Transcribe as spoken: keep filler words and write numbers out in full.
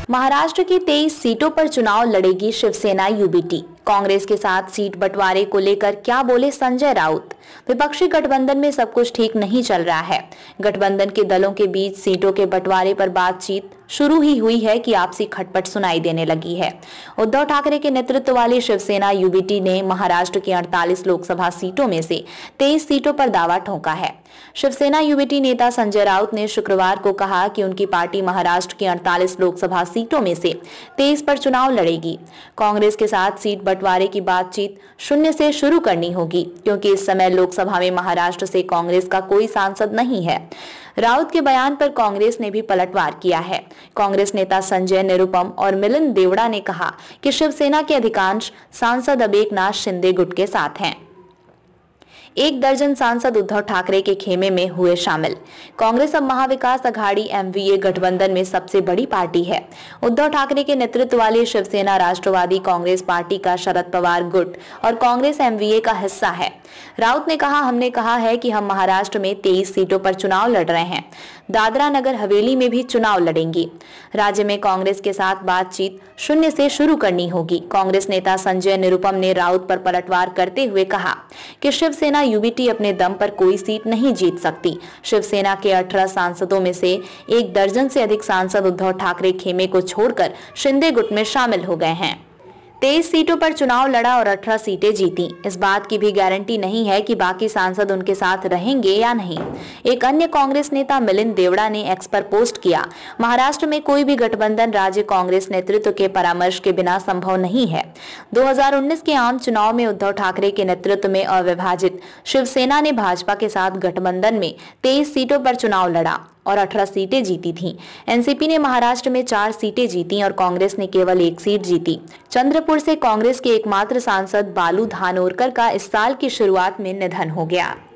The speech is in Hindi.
महाराष्ट्र की तेईस सीटों पर चुनाव लड़ेगी शिवसेना यूबीटी। कांग्रेस के साथ सीट बंटवारे को लेकर क्या बोले संजय राउत। विपक्षी गठबंधन में सब कुछ ठीक नहीं चल रहा है। गठबंधन के दलों के बीच सीटों के बंटवारे पर बातचीत शुरू ही हुई है कि आपसी खटपट सुनाई देने लगी है। उद्धव ठाकरे के नेतृत्व वाली शिवसेना यूबीटी ने महाराष्ट्र की अड़तालीस लोकसभा सीटों में से तेईस सीटों पर दावा ठोका है। शिवसेना यूबीटी नेता संजय राउत ने शुक्रवार को कहा कि उनकी पार्टी महाराष्ट्र की अड़तालीस लोकसभा सीटों में से तेईस पर चुनाव लड़ेगी। कांग्रेस के साथ सीट बंटवारे की बातचीत शून्य से शुरू करनी होगी, क्योंकि इस समय लोकसभा में महाराष्ट्र से कांग्रेस का कोई सांसद नहीं है। राउत के बयान पर कांग्रेस ने भी पलटवार किया है। कांग्रेस नेता संजय निरुपम और मिलिंद देवड़ा ने कहा कि शिवसेना के अधिकांश सांसद अब एकनाथ शिंदे गुट के साथ हैं। एक दर्जन सांसद उद्धव ठाकरे के खेमे में हुए शामिल। कांग्रेस अब महाविकास अघाड़ी एमवीए गठबंधन में सबसे बड़ी पार्टी है। उद्धव ठाकरे के नेतृत्व वाली शिवसेना राष्ट्रवादी कांग्रेस पार्टी का शरद पवार गुट और कांग्रेस एमवीए का हिस्सा है। राउत ने कहा, हमने कहा है कि हम महाराष्ट्र में तेईस सीटों पर चुनाव लड़ रहे हैं। दादरा नगर हवेली में भी चुनाव लड़ेंगी। राज्य में कांग्रेस के साथ बातचीत शून्य से शुरू करनी होगी। कांग्रेस नेता संजय निरुपम ने राउत पर पलटवार करते हुए कहा कि शिवसेना यूबीटी अपने दम पर कोई सीट नहीं जीत सकती। शिवसेना के अठारह सांसदों में से एक दर्जन से अधिक सांसद उद्धव ठाकरे खेमे को छोड़कर शिंदे गुट में शामिल हो गए हैं। तेईस सीटों पर चुनाव लड़ा और अठारह सीटें जीती। इस बात की भी गारंटी नहीं है कि बाकी सांसद उनके साथ रहेंगे या नहीं। एक अन्य कांग्रेस नेता मिलिंद देवड़ा ने एक्स पर पोस्ट किया, महाराष्ट्र में कोई भी गठबंधन राज्य कांग्रेस नेतृत्व के परामर्श के बिना संभव नहीं है। दो हज़ार उन्नीस के आम चुनाव में उद्धव ठाकरे के नेतृत्व में अविभाजित शिवसेना ने भाजपा के साथ गठबंधन में तेईस सीटों पर चुनाव लड़ा और अठारह सीटें जीती थीं। एनसीपी ने महाराष्ट्र में चार सीटें जीती और कांग्रेस ने केवल एक सीट जीती। चंद्रपुर से कांग्रेस के एकमात्र सांसद बालू धानोरकर का इस साल की शुरुआत में निधन हो गया।